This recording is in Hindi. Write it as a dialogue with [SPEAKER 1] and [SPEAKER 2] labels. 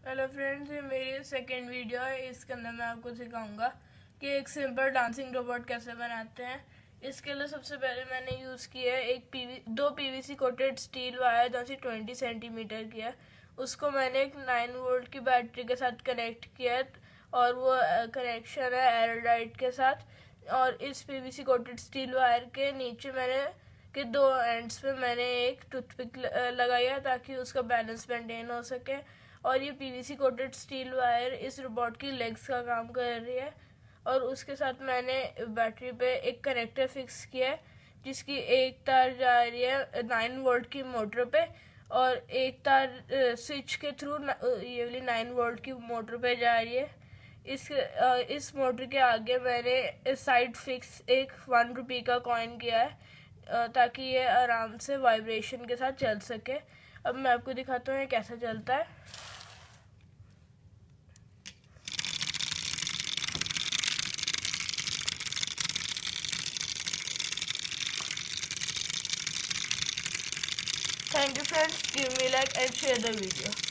[SPEAKER 1] हेलो फ्रेंड्स, ये मेरी सेकेंड वीडियो है। इसके अंदर मैं आपको सिखाऊंगा कि एक सिंपल डांसिंग रोबोट कैसे बनाते हैं। इसके लिए सबसे पहले मैंने यूज़ किया है दो पीवीसी कोटेड स्टील वायर जो 20 सेंटीमीटर की है। उसको मैंने एक 9 वोल्ट की बैटरी के साथ कनेक्ट किया है और वो कनेक्शन है एरलडाइट के साथ। और इस पीवीसी कोटेड स्टील वायर के नीचे के दो एंड्स पे मैंने एक टूथपिक लगाई है ताकि उसका बैलेंस मेंटेन हो सके। और ये पीवीसी कोटेड स्टील वायर इस रोबोट की लेग्स का काम कर रही है। और उसके साथ मैंने बैटरी पे एक कनेक्टर फिक्स किया है जिसकी एक तार जा रही है 9 वोल्ट की मोटर पे और एक तार स्विच के थ्रू ये वाली 9 वोल्ट की मोटर पे जा रही है। इस मोटर के आगे मैंने साइड फिक्स एक 1 रुपी का कॉइन किया है ताकि ये आराम से वाइब्रेशन के साथ चल सके। अब मैं आपको दिखाता हूँ ये कैसे चलता है। Thank you friends, give me like and share the video.